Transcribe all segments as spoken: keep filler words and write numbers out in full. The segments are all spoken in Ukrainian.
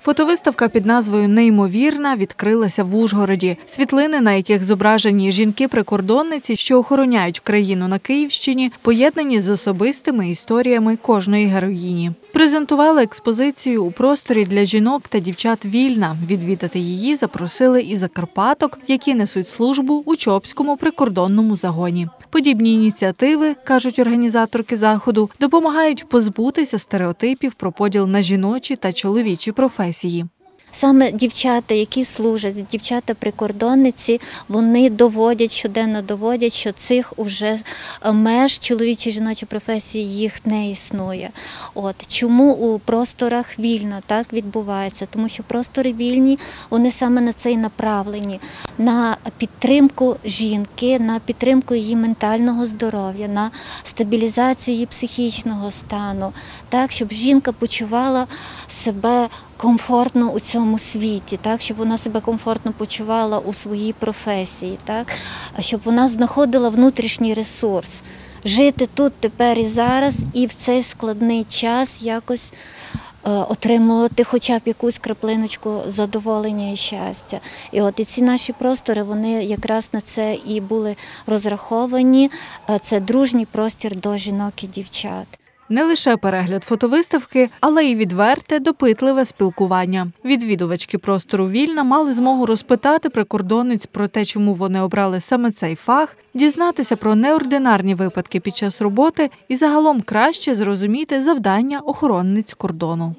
Фотовиставка під назвою «Неймовірна» відкрилася в Ужгороді. Світлини, на яких зображені жінки-прикордонниці, що охороняють країну на Київщині, поєднані з особистими історіями кожної героїні. Презентували експозицію у просторі для жінок та дівчат «Вільна». Відвідати її запросили і закарпаток, які несуть службу у Чопському прикордонному загоні. Подібні ініціативи, кажуть організаторки заходу, допомагають позбутися стереотипів про поділ на жіночі та чоловічі професії. Саме дівчата, які служать, дівчата-прикордонниці, вони доводять, щоденно доводять, що цих уже меж чоловічі жіночі професії їх не існує. От чому у просторах вільна так відбувається? Тому що простори вільні, вони саме на це й направлені, на підтримку жінки, на підтримку її ментального здоров'я, на стабілізацію її психічного стану, так, щоб жінка почувала себе комфортно у цьому світі, так, щоб вона себе комфортно почувала у своїй професії, так, щоб вона знаходила внутрішній ресурс. Жити тут, тепер і зараз, і в цей складний час якось е, отримувати хоча б якусь краплиночку задоволення і щастя. І от і ці наші простори, вони якраз на це і були розраховані. Це дружній простір до жінок і дівчат. Не лише перегляд фотовиставки, але й відверте, допитливе спілкування. Відвідувачки простору «Вільна» мали змогу розпитати прикордонниць про те, чому вони обрали саме цей фах, дізнатися про неординарні випадки під час роботи і загалом краще зрозуміти завдання охоронниць кордону.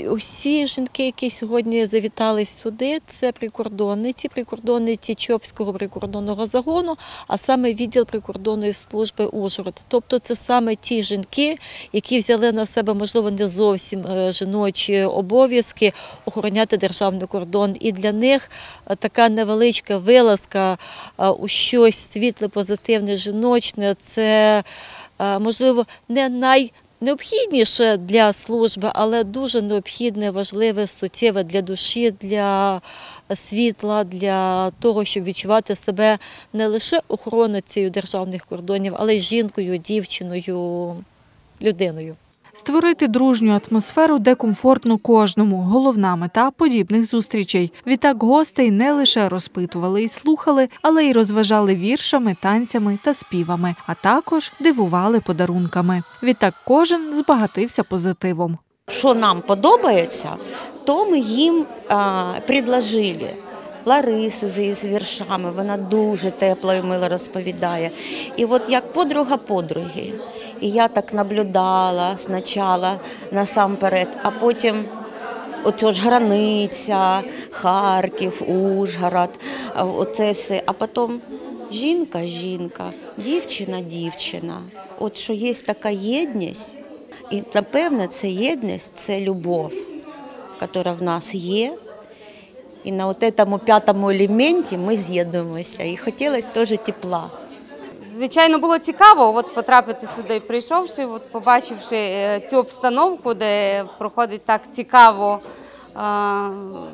Усі жінки, які сьогодні завітали сюди, це прикордонниці, прикордонниці Чопського прикордонного загону, а саме відділ прикордонної служби Ужгород. Тобто це саме ті жінки, які взяли на себе, можливо, не зовсім жіночі обов'язки охороняти державний кордон. І для них така невеличка вилазка у щось світле, позитивне, жіночне – це, можливо, не най необхідніше для служби, але дуже необхідне, важливе, суттєве для душі, для світла, для того, щоб відчувати себе не лише охороницею державних кордонів, але й жінкою, дівчиною, людиною. Створити дружню атмосферу, де комфортно кожному – головна мета подібних зустрічей. Відтак гостей не лише розпитували і слухали, але й розважали віршами, танцями та співами, а також дивували подарунками. Відтак кожен збагатився позитивом. Що нам подобається, то ми їм а, предложили. Ларису з її віршами, вона дуже тепло і мило розповідає. І от як подруга подруги. І я так наблюдала спочатку насамперед, а потім оце ж границя, Харків, Ужгород, оце все. А потім жінка, жінка, дівчина, дівчина. От що є така єдність, і напевно ця єдність – це любов, яка в нас є. І на от цьому п'ятому елементі ми з'єднуємося. І хотілося теж тепла. Звичайно, було цікаво от, потрапити сюди, прийшовши, от, побачивши цю обстановку, де проходить так цікаво, а,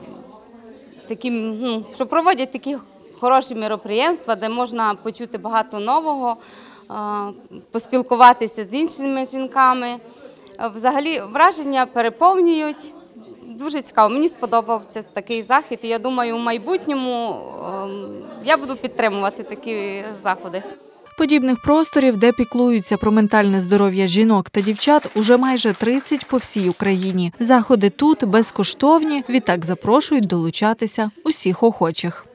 такі, ну, що проводять такі хороші мероприємства, де можна почути багато нового, а, поспілкуватися з іншими жінками. Взагалі враження переповнюють. Дуже цікаво, мені сподобався такий захід, і я думаю, у майбутньому я буду підтримувати такі заходи. Подібних просторів, де піклуються про ментальне здоров'я жінок та дівчат, уже майже тридцять по всій Україні. Заходи тут безкоштовні, відтак запрошують долучатися усіх охочих.